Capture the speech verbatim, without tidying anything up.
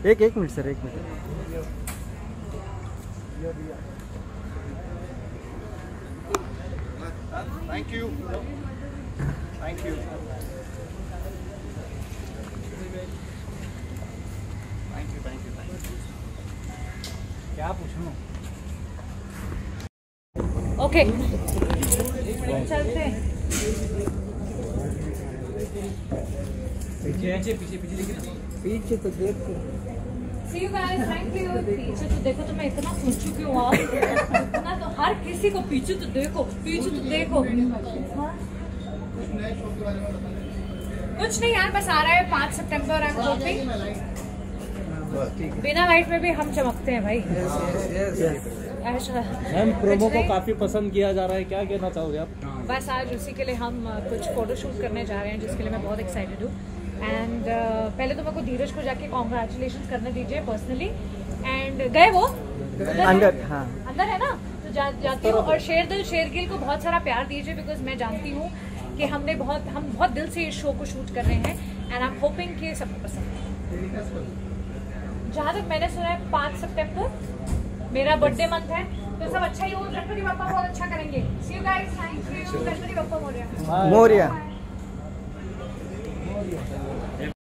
एक एक minute sir, एक minute. Thank you thank you thank you thank you thank you. क्या पूछूं? ओके चलते हैं। पीछे पीछे पीछे पीछे लेकिन पीछे तो देखो। See you guys, thank you। पीछे तो देखो, तो मैं इतना खुश चुकी हूँ आप इतना, तो हर किसी को पीछे तो देखो, पीछे तो देखो। कुछ नहीं यार, बस आ रहा है पाँच सितंबर। आई एम होपिंग बिना लाइट में भी हम चमकते हैं भाई। मैम प्रोमो को काफी पसंद किया जा रहा है, क्या कहना चाहोगे आप? बस आज उसी के लिए हम कुछ फोटो शूट करने जा रहे हैं, जिसके लिए मैं बहुत एक्साइटेड हूँ। एंड uh, पहले तो मेरे को धीरज को जाके कॉन्ग्रेचुलेशन करने दीजिए पर्सनली। एंड गए वो अंदर, हाँ अंदर है ना, तो जा, जाती हूँ। और शेरदिल शेरगिल को बहुत सारा प्यार दीजिए, बिकॉज मैं जानती हूँ कि हमने बहुत हम बहुत दिल से इस शो को शूट कर रहे हैं। एंड आई एम होपिंग कि सबको पसंद है। जहाँ तक मैंने सुना है पाँच सितंबर मेरा बर्थडे मंथ है, तो सब अच्छा ही हो। गणपति बप्पा बहुत अच्छा करेंगे। See you guys, thank you. Ganpati Bappa Morya. Morya.